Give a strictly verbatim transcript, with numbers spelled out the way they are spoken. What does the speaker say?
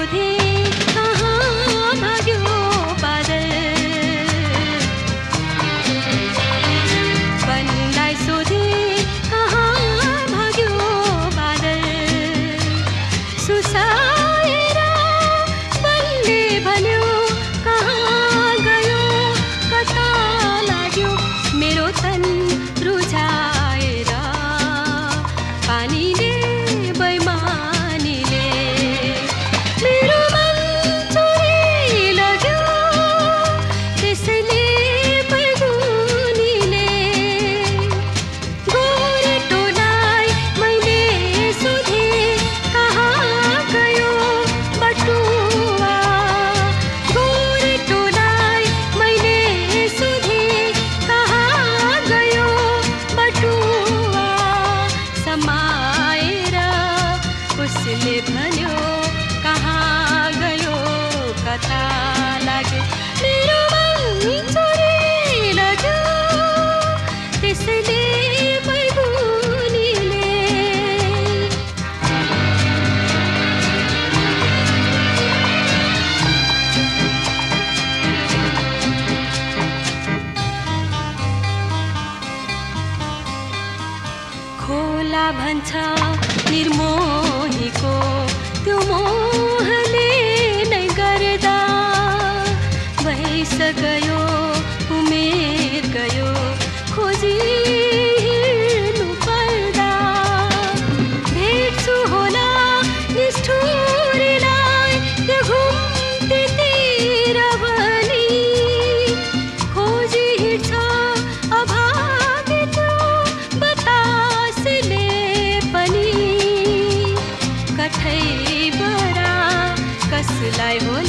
सोधे कहाँ भाग्यो बादल, बनलाई सोधे कहाँ भाग्यो बादल, सुसाएर बन्ने भन्यो कहाँ गयो कता लाग्यो मेरो तन रुझाएर पानीले बैमानीले मेरो मन चोरी लग्यो त्यसैले बैगुनीले गोरेटोलाई मैले सोधेँ कहाँ गयो बटुवा, गोरेटोलाई मैले सोधेँ कहाँ गयो बटुवा, समाएर उसले भन्यो कहाँ गयो कता लाग्यो मेरो मन चोरी लाग्यो त्यसैले बैगुनीले। खोला भन्छ निर्मोहीको त्यो मोहले नै गर्दा वयस गयो उमेर गयो खोजी हिँड्नु पर्दा भेट्छु होला निष्ठुरीलाई त्यो घुम्तीतिर भनी खोजी हिँड्छ अभागी त्यो बतासले पनि कठै बरा कसलाई होला